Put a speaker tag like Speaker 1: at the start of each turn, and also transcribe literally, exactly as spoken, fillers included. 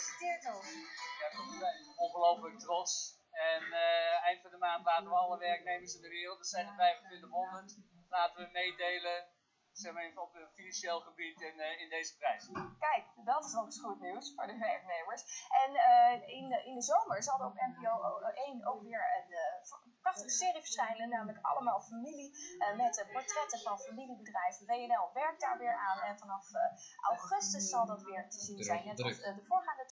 Speaker 1: gefeliciteerd ook.
Speaker 2: Ja, we zijn ongelooflijk trots. En uh, eind van de maand laten we alle werknemers in de wereld, dat zijn er vijfentwintighonderd, laten we meedelen, zeg maar, op het financieel gebied in, uh, in deze prijs.
Speaker 1: Kijk, dat is ook eens goed nieuws voor de werknemers. En uh, in, de, in de zomer zal er op N P O één ook weer een uh, prachtige serie verschijnen, namelijk Allemaal Familie, uh, met uh, portretten van familiebedrijven. W N L werkt daar weer aan en vanaf uh, augustus zal dat weer te zien zijn, net als uh, de voorgaande